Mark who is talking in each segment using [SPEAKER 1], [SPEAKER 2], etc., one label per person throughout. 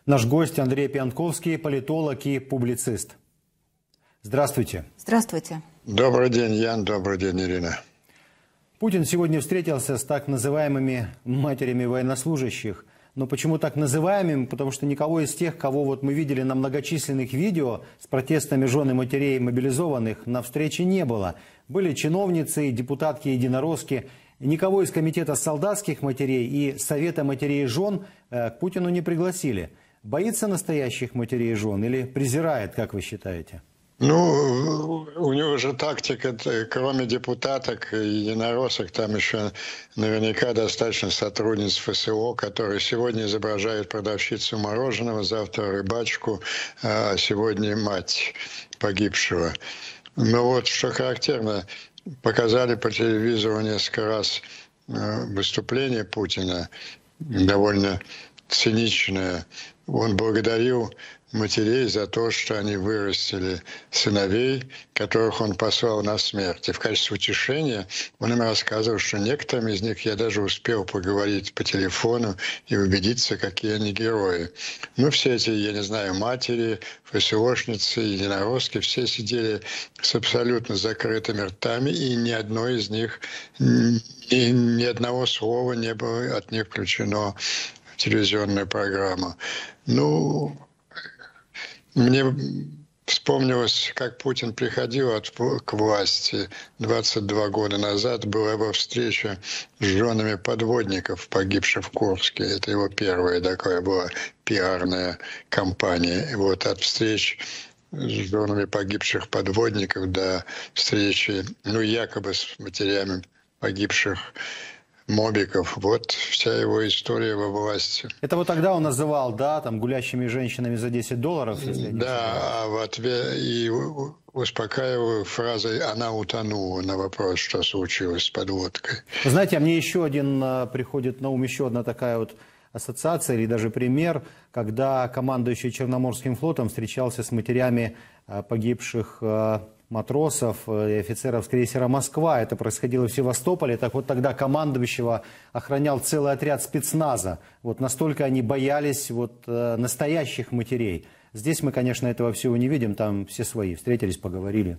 [SPEAKER 1] Наш гость Андрей Пьянковский, политолог и публицист. Здравствуйте.
[SPEAKER 2] Здравствуйте.
[SPEAKER 3] Добрый день, Ян. Добрый день, Ирина.
[SPEAKER 1] Путин сегодня встретился с так называемыми матерями военнослужащих. Но почему так называемыми? Потому что никого из тех, кого вот мы видели на многочисленных видео с протестами жен и матерей мобилизованных, на встрече не было. Были чиновницы, депутатки-единоросски. Никого из комитета солдатских матерей и совета матерей и жен к Путину не пригласили. Боится настоящих матерей и жен или презирает, как вы считаете?
[SPEAKER 3] Ну, у него же тактика, кроме депутаток и единороссок, там еще наверняка достаточно сотрудниц ФСО, которые сегодня изображают продавщицу мороженого, завтра рыбачку, а сегодня мать погибшего. Но вот что характерно, показали по телевизору несколько раз выступление Путина, довольно циничное. Он благодарил матерей за то, что они вырастили сыновей, которых он послал на смерть. И в качестве утешения он им рассказывал, что некоторым из них я даже успел поговорить по телефону и убедиться, какие они герои. Ну, все эти, я не знаю, матери, ФСОшницы, единоросски, все сидели с абсолютно закрытыми ртами, и ни одной из них, ни одного слова не было от них включено в телевизионную программу. Ну, мне вспомнилось, как Путин приходил к власти 22 года назад. Была его встреча с женами подводников, погибших в Курске. Это его первая такая была пиарная кампания. И вот от встреч с женами погибших подводников до встречи, ну, якобы с матерями погибших мобиков. Вот вся его история во власти.
[SPEAKER 1] Это вот тогда он называл, да, там, гулящими женщинами за $10, если я не
[SPEAKER 3] Да, а в ответ и успокаиваю фразой «она утонула» на вопрос, что случилось с подводкой.
[SPEAKER 1] Вы знаете, а мне еще один приходит на ум, еще одна такая вот ассоциация или даже пример, когда командующий Черноморским флотом встречался с матерями погибших матросов и офицеров с крейсера «Москва». Это происходило в Севастополе. Так вот тогда командующего охранял целый отряд спецназа. Вот настолько они боялись вот настоящих матерей. Здесь мы, конечно, этого всего не видим. Там все свои. Встретились, поговорили.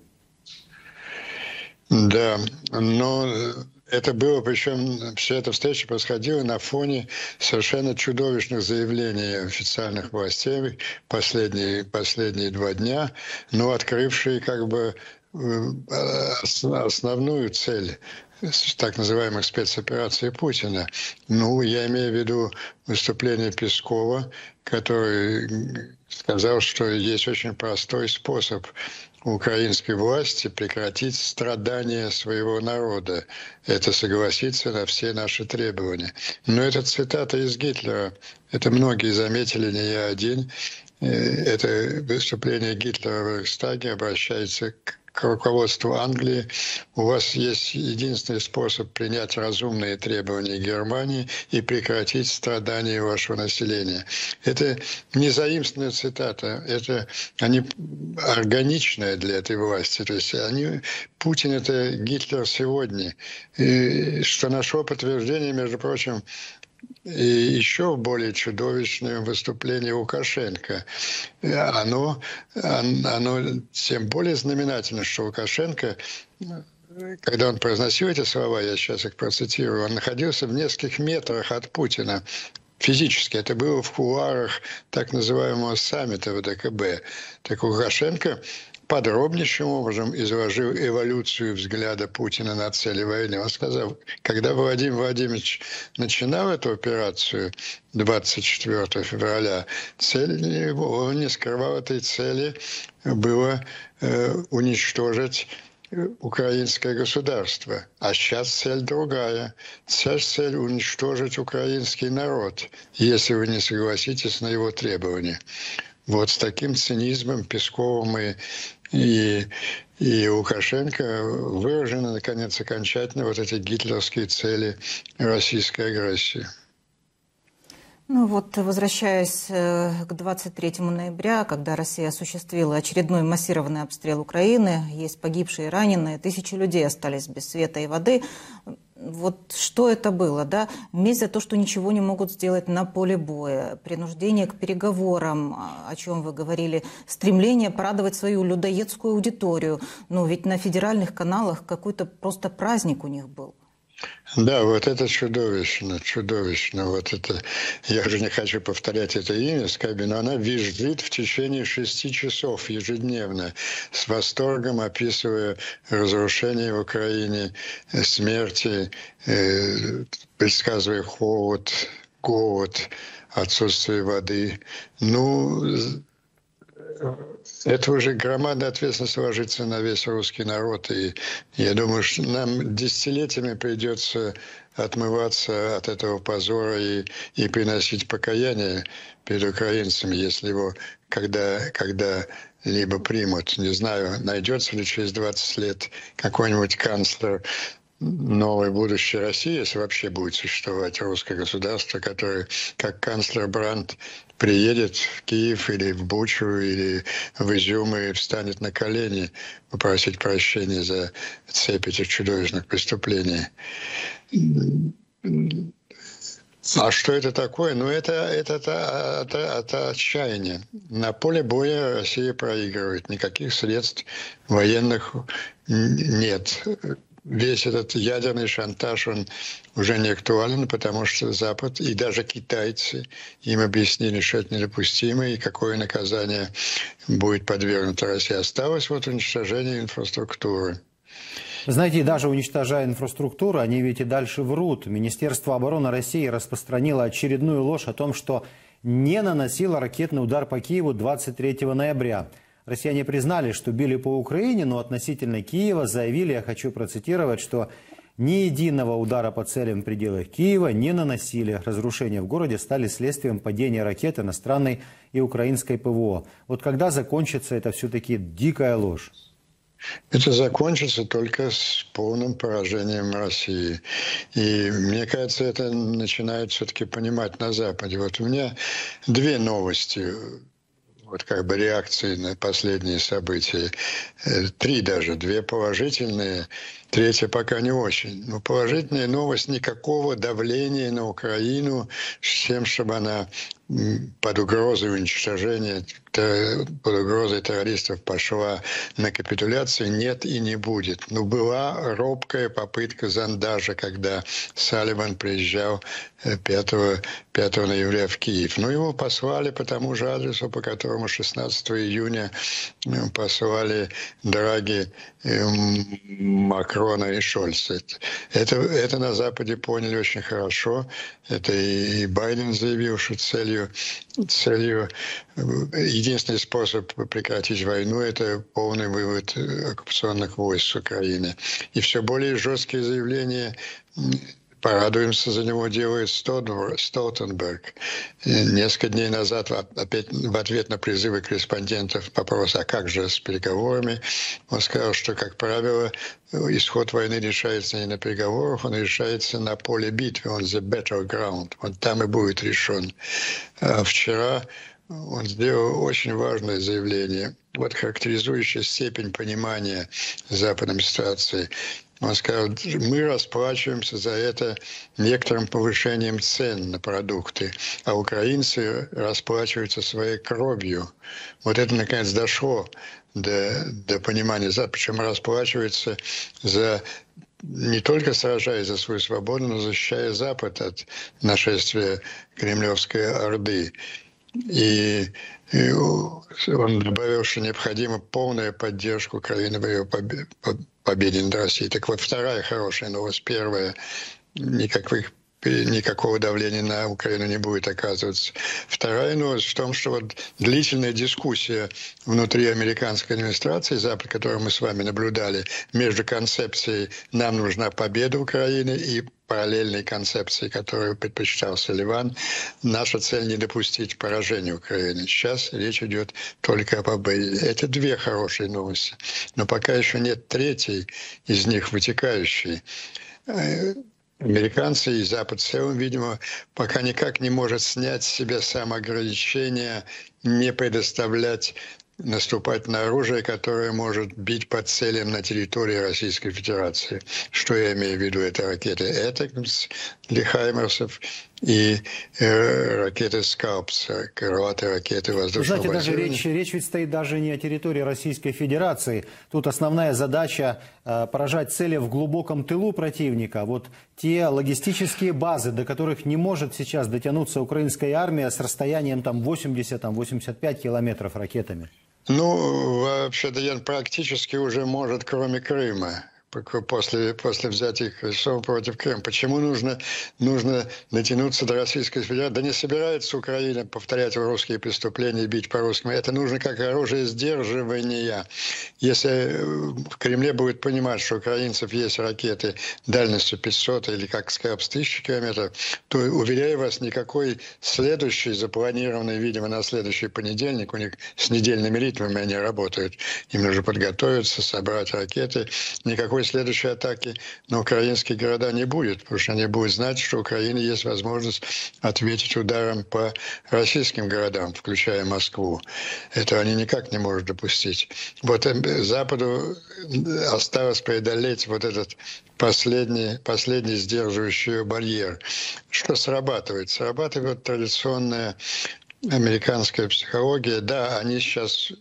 [SPEAKER 3] Да, но это было, причем вся эта встреча происходила на фоне совершенно чудовищных заявлений официальных властей последние 2 дня, но открывшие как бы основную цель так называемых спецопераций Путина. Ну, я имею в виду выступление Пескова, который сказал, что есть очень простой способ украинской власти прекратить страдания своего народа. Это согласиться на все наши требования. Но это цитата из Гитлера. Это многие заметили, не я один. Это выступление Гитлера в Рейхстаге обращается к руководству Англии. У вас есть единственный способ принять разумные требования Германии и прекратить страдания вашего населения. Это не заимствованная цитата, это они органичная для этой власти. То есть Путин — это Гитлер сегодня. И что нашло подтверждение, между прочим, и еще более чудовищное выступление Лукашенко. Оно тем более знаменательно, что Лукашенко, когда он произносил эти слова, я сейчас их процитирую, он находился в нескольких метрах от Путина. Физически. Это было в кулуарах так называемого саммита ВДКБ. Так Лукашенко подробнейшим образом изложил эволюцию взгляда Путина на цели войны. Он сказал, когда Владимир Владимирович начинал эту операцию 24 февраля, цель его, он не скрывал этой цели, было уничтожить украинское государство. А сейчас цель другая. Сейчас цель уничтожить украинский народ, если вы не согласитесь на его требования. Вот с таким цинизмом Песковым и Лукашенко выражены, наконец, окончательно вот эти гитлеровские цели российской агрессии.
[SPEAKER 2] Ну вот, возвращаясь к 23 ноября, когда Россия осуществила очередной массированный обстрел Украины, есть погибшие и раненые, тысячи людей остались без света и воды. Вот что это было, да? Месть за то, что ничего не могут сделать на поле боя, принуждение к переговорам, о чем вы говорили, стремление порадовать свою людоедскую аудиторию. Ну, ведь на федеральных каналах какой-то просто праздник у них был.
[SPEAKER 3] Да, вот это чудовищно, чудовищно. Вот это, я уже не хочу повторять это имя, Скаби, но она визжит в течение 6 часов ежедневно, с восторгом описывая разрушения в Украине, смерти, предсказывая холод, голод, отсутствие воды. Ну, это уже громадная ответственность ложится на весь русский народ. И я думаю, что нам десятилетиями придется отмываться от этого позора и приносить покаяние перед украинцами, если его когда-либо примут. Не знаю, найдется ли через 20 лет какой-нибудь канцлер новой будущей России, если вообще будет существовать русское государство, которое, как канцлер Брандт, приедет в Киев или в Бучу, или в Изюм и встанет на колени попросить прощения за цепь этих чудовищных преступлений. А что это такое? Ну, это отчаяние. На поле боя Россия проигрывает. Никаких средств военных нет. Весь этот ядерный шантаж, он уже не актуален, потому что Запад и даже китайцы им объяснили, что это недопустимо, и какое наказание будет подвергнуто России. Осталось вот уничтожение инфраструктуры.
[SPEAKER 1] Знаете, даже уничтожая инфраструктуру, они ведь и дальше врут. Министерство обороны России распространило очередную ложь о том, что не наносило ракетный удар по Киеву 23 ноября. Россияне признали, что били по Украине, но относительно Киева заявили, я хочу процитировать, что ни единого удара по целям в пределах Киева не наносили. Разрушения в городе стали следствием падения ракет иностранной и украинской ПВО. Вот когда закончится это все-таки дикая ложь?
[SPEAKER 3] Это закончится только с полным поражением России. И мне кажется, это начинают все-таки понимать на Западе. Вот у меня 2 новости. Вот как бы реакции на последние события. 3 даже. 2 положительные, 3 пока не очень. Но положительная новость — никакого давления на Украину с тем, чтобы она под угрозой уничтожения, под угрозой террористов пошла на капитуляцию, нет и не будет. Но была робкая попытка зондажа, когда Салливан приезжал 5 ноября в Киев. Но его послали по тому же адресу, по которому 16 июня послали Драги, Макрона и Шольца. Это на Западе поняли очень хорошо. Это и Байден заявил, что целью единственный способ прекратить войну — это полный вывод оккупационных войск с Украины. И все более жесткие заявления, порадуемся за него, делает Столтенберг. Несколько дней назад, опять в ответ на призывы корреспондентов, вопрос, а как же с переговорами, он сказал, что, как правило, исход войны решается не на переговорах, он решается на поле битвы, он the battleground, он там и будет решен. А вчера он сделал очень важное заявление, вот характеризующее степень понимания Западом ситуации. Он сказал, мы расплачиваемся за это некоторым повышением цен на продукты, а украинцы расплачиваются своей кровью. Вот это, наконец, дошло до понимания Запада, причем расплачиваются не только сражаясь за свою свободу, но защищая Запад от нашествия Кремлевской Орды. И он добавил, что необходима полная поддержка Украины в ее победе над Россией. Так вот, 2 хорошая новость. 1 — никакого давления на Украину не будет оказываться. 2 новость в том, что вот длительная дискуссия внутри американской администрации, Запад, которую мы с вами наблюдали, между концепцией «нам нужна победа Украины» и параллельной концепцией, которую предпочитал Салливан, наша цель — не допустить поражения Украины. Сейчас речь идет только о победе. Это 2 хорошие новости. Но пока еще нет 3 из них вытекающей. Американцы и Запад в целом, видимо, пока никак не может снять с себя самоограничение не предоставлять наступать на оружие, которое может бить по целям на территории Российской Федерации. Что я имею в виду? Это ракеты «Этакмс» для «Хаймерсов» и ракеты «Скалпс», крылатые ракеты воздушного
[SPEAKER 1] базирования. Знаете,
[SPEAKER 3] базирования.
[SPEAKER 1] даже речь ведь стоит даже не о территории Российской Федерации. Тут основная задача поражать цели в глубоком тылу противника. Вот те логистические базы, до которых не может сейчас дотянуться украинская армия с расстоянием там 80-85 километров ракетами.
[SPEAKER 3] Ну, вообще-то практически уже может, кроме Крыма. После взятия Херсона против Крыма. Почему нужно натянуться до Российской Федерации? Да не собирается Украина повторять русские преступления и бить по-русскому. Это нужно как оружие сдерживания. Если в Кремле будет понимать, что у украинцев есть ракеты дальностью 500 или как «Скалпс» 1000 километров, то, уверяю вас, никакой следующий, запланированный, видимо, на следующий понедельник, у них с недельными ритмами они работают, им нужно подготовиться, собрать ракеты, никакой следующей атаки на украинские города не будет, потому что они будут знать, что у Украины есть возможность ответить ударом по российским городам, включая Москву. Это они никак не могут допустить. Вот Западу осталось преодолеть вот этот последний сдерживающий барьер. Что срабатывает? Срабатывает традиционная американская психология. Да, они сейчас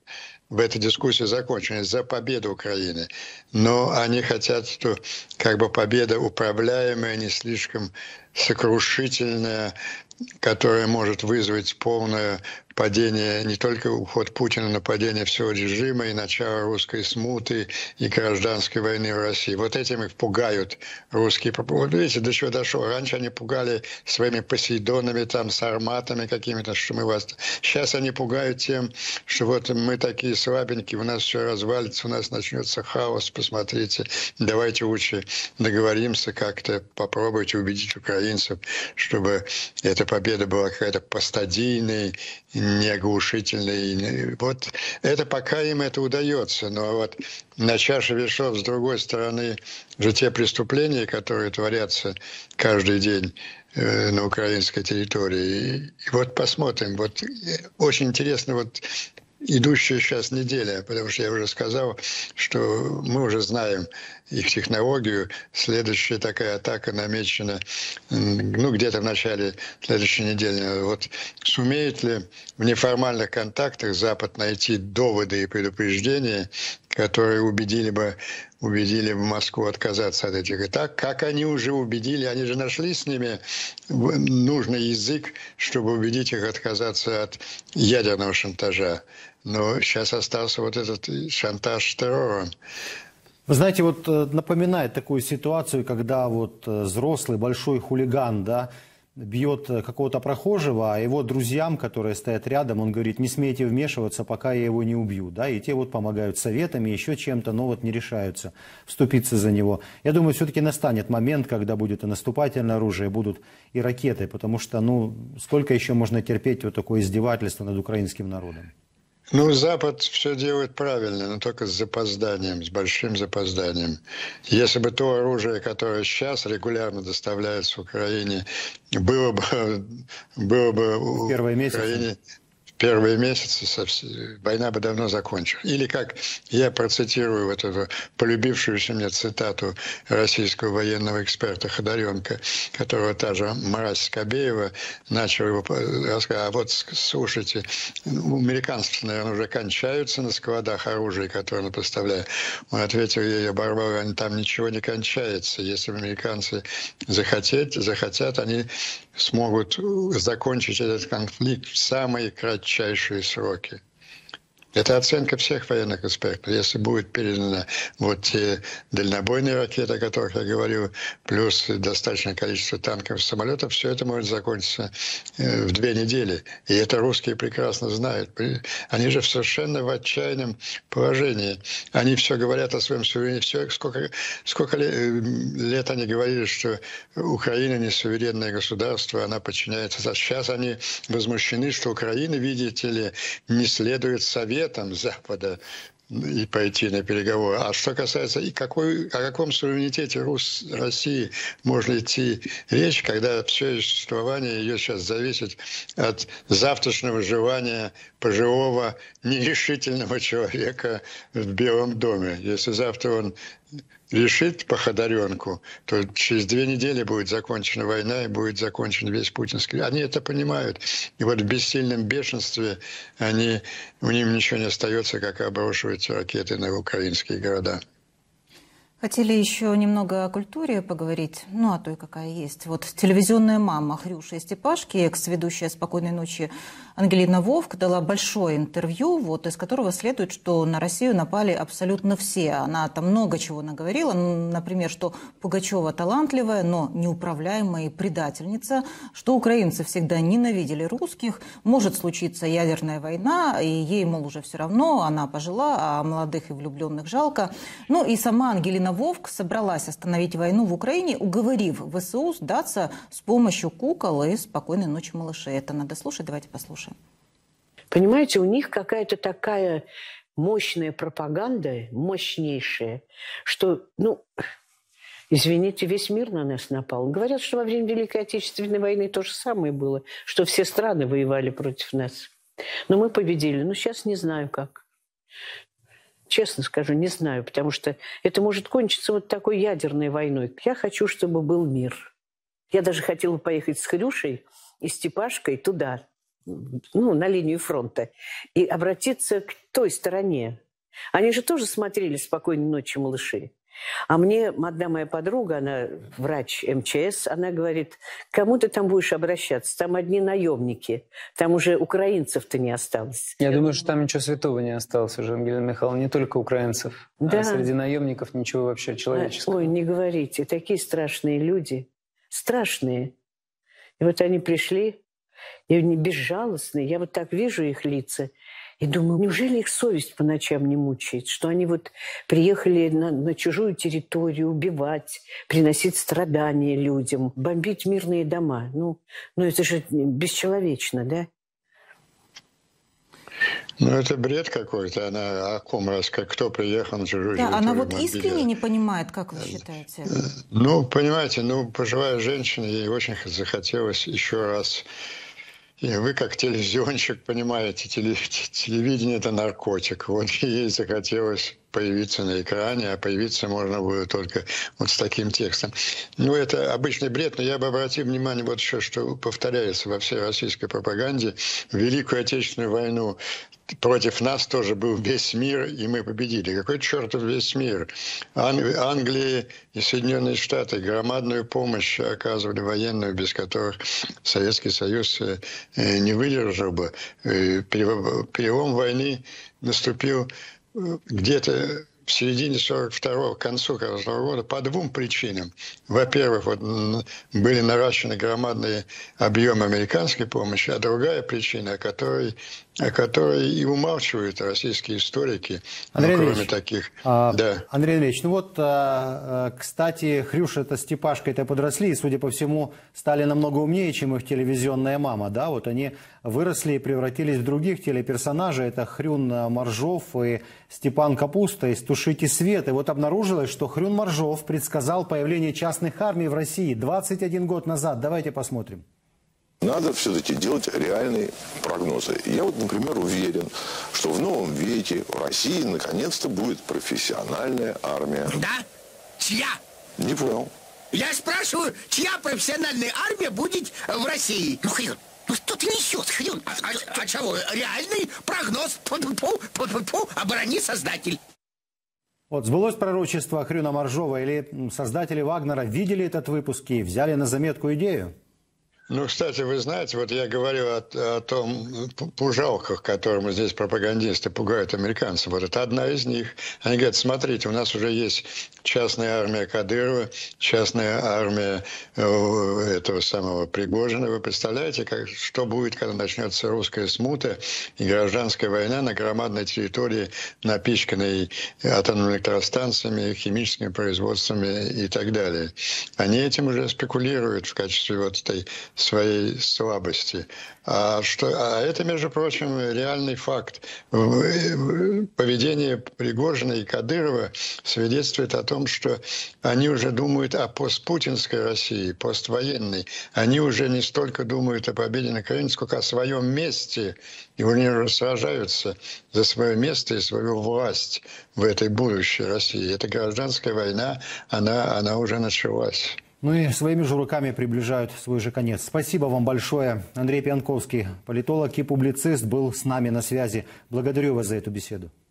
[SPEAKER 3] в этой дискуссии закончены за победу Украины. Но они хотят, что как бы победа управляемая, не слишком сокрушительная, которая может вызвать полное падение, не только уход Путина, но падение всего режима и начало русской смуты и гражданской войны в России. Вот этим их пугают русские. Вот видите, до чего дошло. Раньше они пугали своими Посейдонами, там, сарматами какими-то, что мы вас... Сейчас они пугают тем, что вот мы такие слабенькие, у нас все развалится, у нас начнется хаос, посмотрите. Давайте лучше договоримся как-то, попробуйте убедить украинцев, чтобы эта победа была какая-то постадийной, неоглушительной. Вот это пока им это удается. Но вот на чаше весов, с другой стороны, же те преступления, которые творятся каждый день на украинской территории. И вот посмотрим. Вот очень интересно вот идущая сейчас неделя, потому что я уже сказал, что мы уже знаем их технологию. Следующая такая атака намечена, где-то в начале следующей недели. Вот сумеет ли в неформальных контактах Запад найти доводы и предупреждения, которые убедили бы Москву отказаться от этих атак, как они уже убедили, они же нашли с ними нужный язык, чтобы убедить их отказаться от ядерного шантажа. Но сейчас остался вот этот шантаж террором.
[SPEAKER 1] Вы знаете, вот напоминает такую ситуацию, когда вот взрослый большой хулиган, да, бьет какого-то прохожего, а его друзьям, которые стоят рядом, он говорит: не смейте вмешиваться, пока я его не убью. Да? И те вот помогают советами, еще чем-то, но вот не решаются вступиться за него. Я думаю, все-таки настанет момент, когда будет и наступательное оружие, будут и ракеты, потому что, ну, сколько еще можно терпеть вот такое издевательство над украинским народом?
[SPEAKER 3] Ну, Запад все делает правильно, но только с запозданием, с большим запозданием. Если бы то оружие, которое сейчас регулярно доставляется Украине, было бы у Украине первые месяцы, война бы давно закончилась. Или, как я процитирую вот эту полюбившуюся мне цитату российского военного эксперта Ходоренко, которого та же мразь Скобеева начала его рассказывать: а вот слушайте, у американцев, наверное, уже кончаются на складах оружия, которое он поставляет. Он ответил ей, оборвал: там ничего не кончается. Если американцы захотят, они смогут закончить этот конфликт в самые кратчайшие сроки. Это оценка всех военных экспертов. Если будет передана вот те дальнобойные ракеты, о которых я говорил, плюс достаточное количество танков и самолетов, все это может закончиться в 2 недели. И это русские прекрасно знают. Они же совершенно в отчаянном положении. Они все говорят о своем суверенитете. Сколько лет они говорили, что Украина не суверенное государство, она подчиняется. Сейчас они возмущены, что Украина, видите ли, не следует советам Запада. и пойти на переговоры. А что касается, о каком суверенитете России можно идти речь, когда все существование ее сейчас зависит от завтрашнего желания пожилого нерешительного человека в Белом доме. Если завтра он решит по ходоренку, то через 2 недели будет закончена война и будет закончен весь путинский. Они это понимают. И вот в бессильном бешенстве у них ничего не остается, как обрушивать ракеты на украинские города.
[SPEAKER 2] Хотели еще немного о культуре поговорить, ну, о той, какая есть. Вот телевизионная мама Хрюши Степашки, экс-ведущая «Спокойной ночи» Ангелина Вовк, дала большое интервью, вот, из которого следует, что на Россию напали абсолютно все. Она там много чего наговорила, например, что Пугачева талантливая, но неуправляемая предательница, что украинцы всегда ненавидели русских, может случиться ядерная война, и ей, мол, уже все равно, она пожила, а молодых и влюбленных жалко. Ну и сама Ангелина Вовк собралась остановить войну в Украине, уговорив ВСУ сдаться с помощью кукол и «Спокойной ночи, малыши». Это надо слушать, давайте послушаем.
[SPEAKER 4] Понимаете, у них какая-то такая мощная пропаганда, мощнейшая, что, ну, извините, весь мир на нас напал. Говорят, что во время Великой Отечественной войны то же самое было, что все страны воевали против нас. Но мы победили. Ну, сейчас не знаю как. Честно скажу, не знаю, потому что это может кончиться вот такой ядерной войной. Я хочу, чтобы был мир. Я даже хотела поехать с Хрюшей и Степашкой туда, ну, на линию фронта, и обратиться к той стороне. Они же тоже смотрели «Спокойной ночи, малыши». А мне одна моя подруга, она врач МЧС, она говорит, кому ты там будешь обращаться? Там одни наемники, там уже украинцев-то не осталось.
[SPEAKER 5] Я думаю, что там ничего святого не осталось уже, Ангелина Михайловна, не только украинцев,
[SPEAKER 4] да.
[SPEAKER 5] А среди наемников ничего вообще человеческого.
[SPEAKER 4] Ой, не говорите, такие страшные люди, страшные. И вот они пришли, и они безжалостные, я вот так вижу их лица, и думаю, неужели их совесть по ночам не мучает, что они вот приехали на чужую территорию убивать, приносить страдания людям, бомбить мирные дома. Ну это же бесчеловечно, да?
[SPEAKER 3] Ну, это бред какой-то. Она о ком рассказывает, кто приехал на чужую территорию.
[SPEAKER 2] Да, она вот искренне не понимает, как вы считаете?
[SPEAKER 3] Ну, понимаете, пожилая женщина, ей очень захотелось еще раз. И вы, как телевизионщик, понимаете, телевидение – это наркотик. Вот ей захотелось появиться на экране, а появиться можно было только вот с таким текстом. Ну, это обычный бред, но я бы обратил внимание вот еще, что повторяется во всей российской пропаганде. В Великую Отечественную войну против нас тоже был весь мир, и мы победили. Какой чертов весь мир? Англия и Соединенные Штаты громадную помощь оказывали военную, без которых Советский Союз не выдержал бы. Перелом войны наступил где-то в середине 42-го, к концу 42-го года по 2 причинам. Во-первых, вот были наращены громадные объемы американской помощи, а другая причина, о которой и умалчивают российские историки,
[SPEAKER 1] Андрей
[SPEAKER 3] кроме
[SPEAKER 1] Андреевич,
[SPEAKER 3] таких.
[SPEAKER 1] Да. Андрей Андреевич, ну вот, кстати, Хрюша-то с Степашкой-то подросли и, судя по всему, стали намного умнее, чем их телевизионная мама, да? Вот они выросли и превратились в других телеперсонажей. Это Хрюн Моржов и Степан Капуста из «Тушите свет». И вот обнаружилось, что Хрюн Моржов предсказал появление частных армий в России 21 год назад. Давайте посмотрим.
[SPEAKER 6] Надо все-таки делать реальные прогнозы. Я вот, например, уверен, что в новом веке в России наконец-то будет профессиональная армия.
[SPEAKER 7] Да? Чья?
[SPEAKER 6] Не понял.
[SPEAKER 7] Я спрашиваю, чья профессиональная армия будет в России? Ну, Хрюн, ну что ты несешь, Хрюн? А чего? Реальный прогноз. Оборони, создатель.
[SPEAKER 1] Вот сбылось пророчество Хрюна Моржова, или создатели Вагнера видели этот выпуск и взяли на заметку идею?
[SPEAKER 3] Ну, кстати, вы знаете, вот я говорил о том пужалках, которым здесь пропагандисты пугают американцев. Вот это одна из них. Они говорят, смотрите, у нас уже есть частная армия Кадырова, частная армия этого самого Пригожина. Вы представляете, что будет, когда начнется русская смута и гражданская война на громадной территории, напичканной атомными электростанциями, химическими производствами и так далее. Они этим уже спекулируют в качестве вот этой своей слабости. А это, между прочим, реальный факт. Поведение Пригожина и Кадырова свидетельствует о том, что они уже думают о постпутинской России, поствоенной. Они уже не столько думают о победе на Украине, сколько о своем месте. И они уже сражаются за свое место и свою власть в этой будущей России. Эта гражданская война, она уже началась.
[SPEAKER 1] Ну и своими же руками приближают свой же конец. Спасибо вам большое. Андрей Пьянковский, политолог и публицист, был с нами на связи. Благодарю вас за эту беседу.